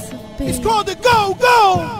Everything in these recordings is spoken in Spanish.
It's called the Go Go.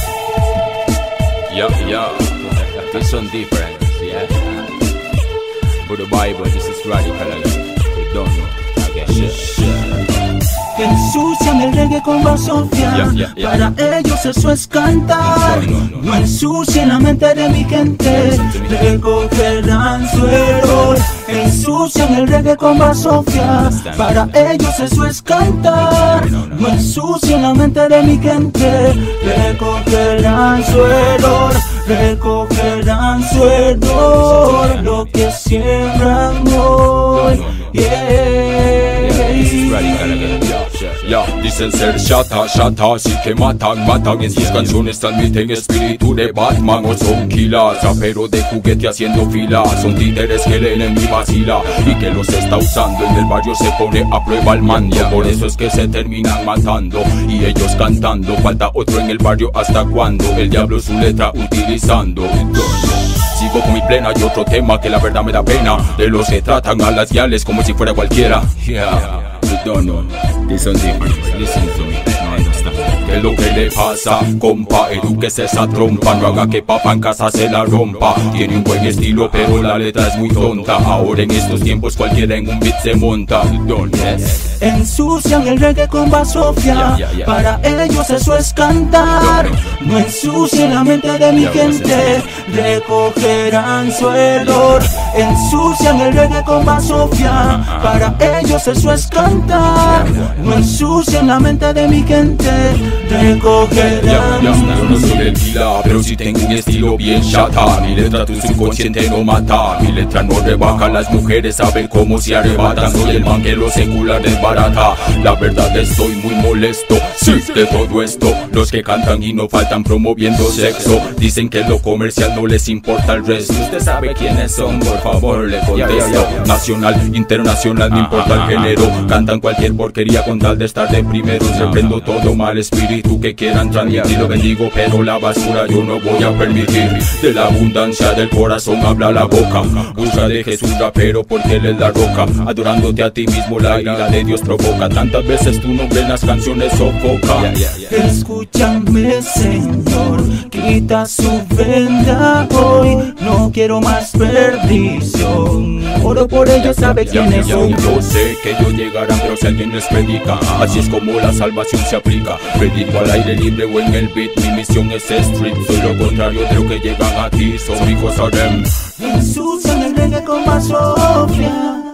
Yo, this one different, yeah. For the Bible, this is radical again. You don't know, again. Ensucian el reggae con basofia. Para ellos eso es cantar. No ensucien la mente de mi gente, recogerán su error. Ensucian el reggae con basofia. Para ellos eso es cantar. No ensucien la mente de mi gente, recogerán su error. Recogerán su error. Lo que siembran hoy. Ya, dicen ser chata, así que matan. En sus canciones transmiten espíritu de Batman. O son killers, pero de juguete haciendo fila. Son títeres que leen en mi vacila y que los está usando. En el barrio se pone a prueba el mando. Por eso es que se terminan matando y ellos cantando. Falta otro en el barrio, ¿hasta cuándo? El diablo su letra utilizando. Sigo con mi plena y otro tema que la verdad me da pena. De los que tratan a las yales como si fuera cualquiera. You don't know, this one different, listen to me, no understand. ¿Qué es lo que le pasa, compa? Edúquese esa trompa, no haga que papá en casa se la rompa. Tiene un buen estilo pero la letra es muy tonta. Ahora en estos tiempos cualquiera en un beat se monta. Ensucian el reggae con basofia. Para ellos eso es cantar. No ensucien la mente de mi gente, recogerán su error. Ensucian el reggae con basofia. Para ellos eso es cantar. No ensucian la mente de mi gente, recogerán. Yo no soy el vila, pero si tengo un estilo bien chata. Mi letra tu subconsciente no mata. Mi letra no rebaja, las mujeres saben cómo se arrebatan. Soy el man que lo secular desbarata. La verdad estoy muy molesto, sí, de todo esto. Los que cantan y no faltan promoviendo sexo. Dicen que lo comercial no les importa el resto. Usted sabe quiénes son, por favor le contesto. Nacional, internacional, no importa el género. Cantan cualquier porquería con tal de estar de primero. Reprendo todo mal espíritu que quieran transmitir. Lo bendigo pero la basura yo no voy a permitir. De la abundancia del corazón habla la boca. Busca de Jesús rapero porque él es la roca. Adorándote a ti mismo la ira de Dios provoca. Tantas veces tu nombre en las canciones sofoca. Escúchame Señor, quita su venda hoy. No quiero más perdición. Oro por ellos, sabe quiénes son. Yo sé que ellos llegarán, pero si alguien les predica, así es como la salvación se aplica. Predico al aire libre o en el beat, mi misión es street. Soy lo contrario de lo que llegan a ti, son hijos a them. Ensucian el reggae con basofia.